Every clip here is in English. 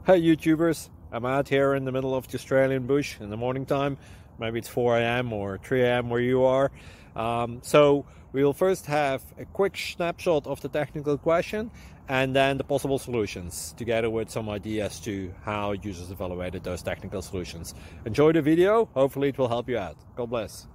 Hey YouTubers, I'm out here in the middle of the Australian bush in the morning time. Maybe it's 4 a.m. or 3 a.m. where you are. So we'll first have a quick snapshot of the technical question and then the possible solutions, together with some ideas to how users evaluated those technical solutions. Enjoy the video, hopefully it will help you out. God bless.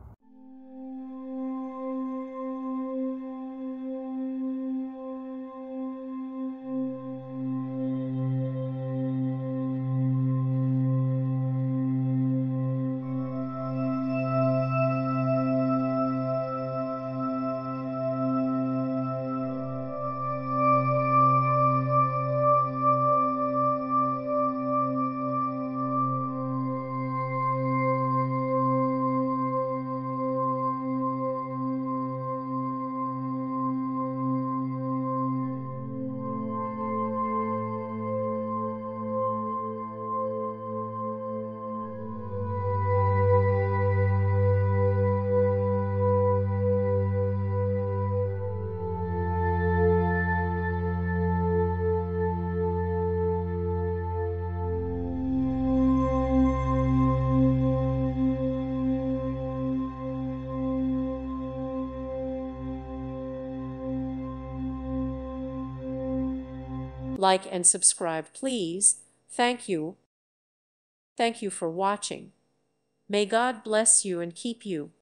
Like and subscribe, please. Thank you. Thank you for watching. May God bless you and keep you.